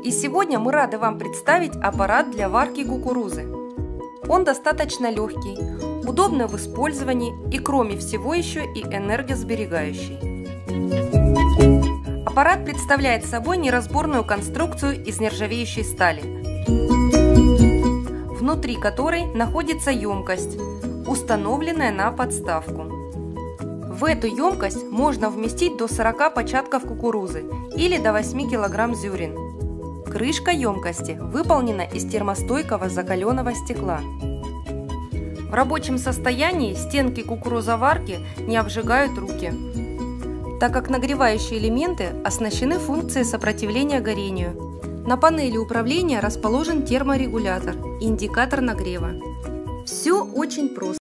И сегодня мы рады вам представить аппарат для варки кукурузы. Он достаточно легкий, удобный в использовании и, кроме всего, еще и энергосберегающий. Аппарат представляет собой неразборную конструкцию из нержавеющей стали, внутри которой находится емкость, установленная на подставку. В эту емкость можно вместить до 40 початков кукурузы или до 8 кг зерен. Крышка емкости выполнена из термостойкого закаленного стекла. В рабочем состоянии стенки кукурузоварки не обжигают руки, так как нагревающие элементы оснащены функцией сопротивления горению. На панели управления расположен терморегулятор и индикатор нагрева. Все очень просто.